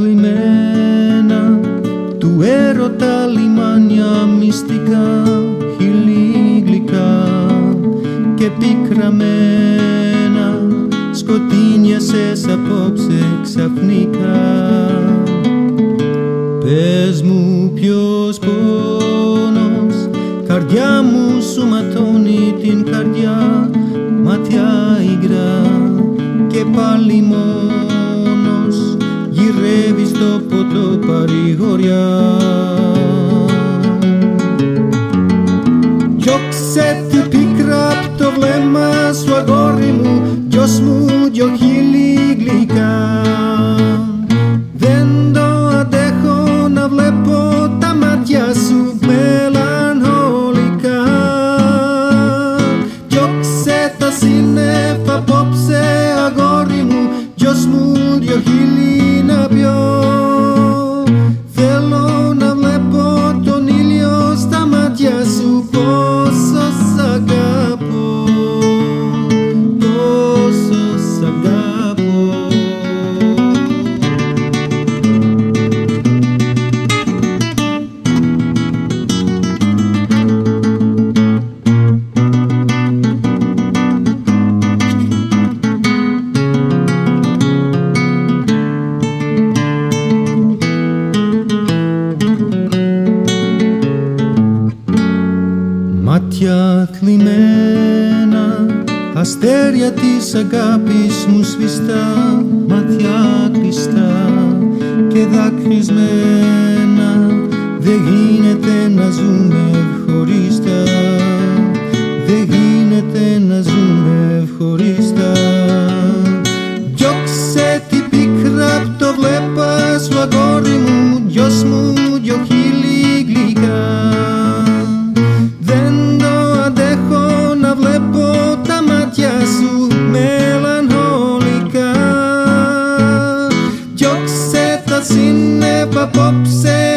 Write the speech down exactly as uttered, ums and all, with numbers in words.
θλιμμένα του έρωτα λιμάνια μυστικά, χείλη γλυκά και πικραμένα, σκοτίνιασες απόψε ξαφνικά. Πες μου ποιος πόνος, καρδιά μου σου ματώνει την καρδιά, μάτια υγρά και πάλι μόνος γυρεύεις το ποτό παρηγοριά. Διώξε την πίκρα απ' το βλέμμα σου αγόρι μου, γιος μου δυο χείλη γλυκά. Δεν το αντέχω να βλέπω τα μάτια σου μελαγχολικά. Διώξε τα σύννεφα απόψε αγόρι μου, γιος μου δυο χείλη να πιω. Θέλω να βλέπω τον ήλιο στα μάτια σου, πόσο σ' αγαπώ, πόσο σ' αγαπώ. Μάτια θλιμμένα, αστέρια της αγάπης μου σβηστά, μάτια κλειστά και δάκρυσμένα, δεν γίνεται να ζούμε χωριστά, δεν γίνεται να ζούμε χωριστά. Διώξε την πίκρα απ' το βλέπα σου αγόρι μου, γιος μου δυο χείλη γλυκά. Δεν το αντέχω να βλέπω τα μάτια σου μελαγχολικά. Διώξε τα σύννεφα απόψε